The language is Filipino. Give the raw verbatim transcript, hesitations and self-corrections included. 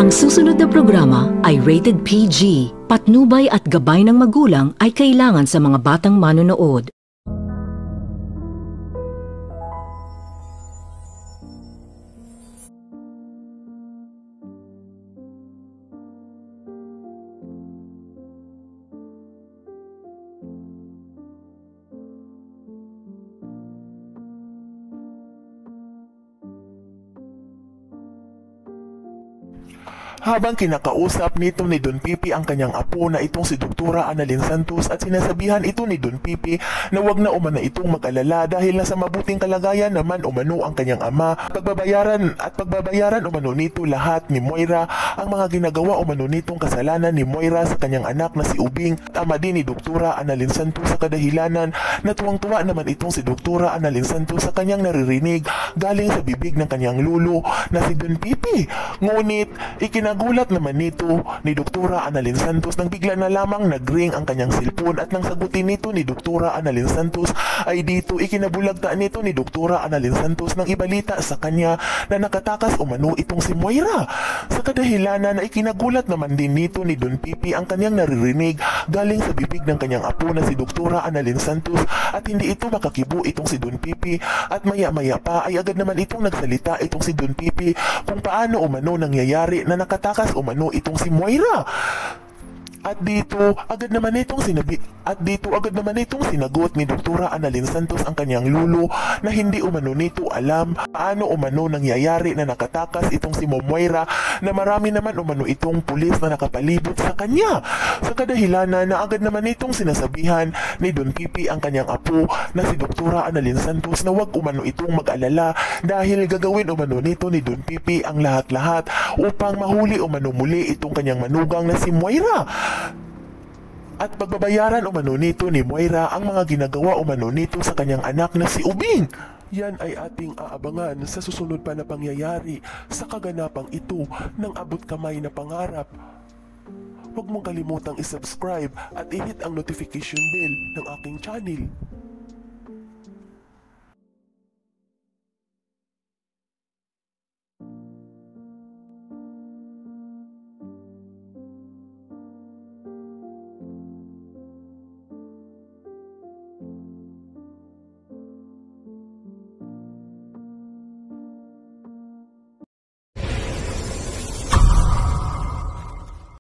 Ang susunod na programa ay rated P G. Patnubay at gabay ng magulang ay kailangan sa mga batang manonood. Habang kinakausap nito ni Don Pipi ang kanyang apo na itong si Doktora Annalyn Santos at sinasabihan ito ni Don Pipi na wag na umano itong mag-alala dahil nasa mabuting kalagayan naman umano ang kanyang ama. Pagbabayaran at pagbabayaran umano nito lahat ni Moira ang mga ginagawa umano nitong kasalanan ni Moira sa kanyang anak na si Ubing at ama din ni Doktora Annalyn Santos sa kadahilanan na tuwang-tuwa naman itong si Doktora Annalyn Santos sa kanyang naririnig galing sa bibig ng kanyang lulo na si Don Pipi. Ngunit ikinag Nagulat naman nito ni Doktora Annalyn Santos nang bigla na lamang nag-ring ang kanyang cellphone at nang sagutin nito ni Doktora Annalyn Santos ay dito ikinabulagtaan nito ni Doktora Annalyn Santos ng ibalita sa kanya na nakatakas umano itong si Moira. Sa kadahilanan na ikinagulat naman din nito ni Don Pipi ang kanyang naririnig galing sa bibig ng kanyang apo na si Doktora Annalyn Santos at hindi ito makakibo itong si Don Pipi at maya-maya pa ay agad naman itong nagsalita itong si Don Pipi kung paano umano nangyayari na nakatakas takas umano itong si Moira. At dito agad naman itong sinabi at dito agad naman itong sinagot ni Doktora Annalyn Santos ang kanyang lulo na hindi umano nito alam paano umano nangyayari na nakatakas itong si Moira na marami naman umano itong pulis na nakapalibot sa kanya. Sa kadahilanan na agad naman itong sinasabihan ni Don Pipi ang kanyang apo na si Doktora Annalyn Santos na wag umano itong mag-alala dahil gagawin umano nito ni Don Pipi ang lahat-lahat upang mahuli umano muli itong kanyang manugang na si Moira. At pagbabayaran umano nito ni Moira ang mga ginagawa umano nito sa kanyang anak na si Ubing. Yan ay ating aabangan sa susunod pa na pangyayari sa kaganapang ito ng abot kamay na pangarap. Huwag mong kalimutang isubscribe at i-hit ang notification bell ng aking channel.